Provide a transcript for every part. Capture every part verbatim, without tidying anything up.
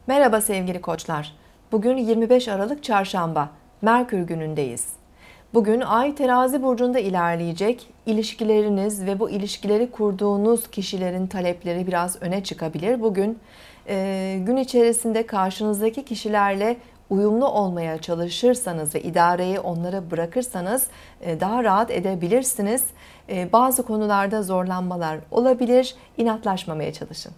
Merhaba sevgili koçlar. Bugün yirmi beş Aralık Çarşamba, Merkür günündeyiz. Bugün Ay Terazi burcunda ilerleyecek. İlişkileriniz ve bu ilişkileri kurduğunuz kişilerin talepleri biraz öne çıkabilir. Bugün e, gün içerisinde karşınızdaki kişilerle uyumlu olmaya çalışırsanız ve idareyi onlara bırakırsanız e, daha rahat edebilirsiniz. E, bazı konularda zorlanmalar olabilir. İnatlaşmamaya çalışın.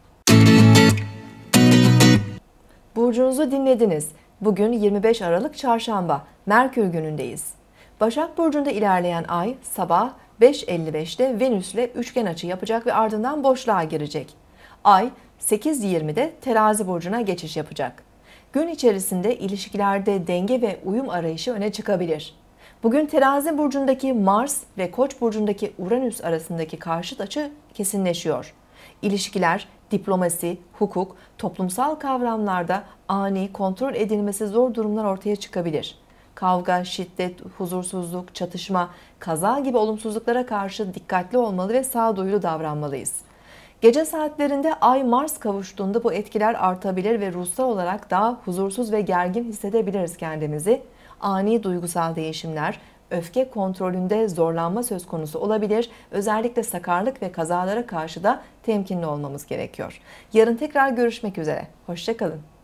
Burcunuzu dinlediniz. Bugün yirmi beş Aralık Çarşamba, Merkür günündeyiz. Başak Burcu'nda ilerleyen ay sabah beş elli beşte Venüs ile üçgen açı yapacak ve ardından boşluğa girecek. Ay sekiz yirmide Terazi Burcu'na geçiş yapacak. Gün içerisinde ilişkilerde denge ve uyum arayışı öne çıkabilir. Bugün Terazi Burcu'ndaki Mars ve Koç Burcu'ndaki Uranüs arasındaki karşıt açı kesinleşiyor. İlişkiler, diplomasi, hukuk, toplumsal kavramlarda ani, kontrol edilmesi zor durumlar ortaya çıkabilir. Kavga, şiddet, huzursuzluk, çatışma, kaza gibi olumsuzluklara karşı dikkatli olmalı ve sağduyulu davranmalıyız. Gece saatlerinde Ay-Mars kavuştuğunda bu etkiler artabilir ve ruhsal olarak daha huzursuz ve gergin hissedebiliriz kendimizi. Ani duygusal değişimler, öfke kontrolünde zorlanma söz konusu olabilir. Özellikle sakarlık ve kazalara karşı da temkinli olmamız gerekiyor. Yarın tekrar görüşmek üzere. Hoşça kalın.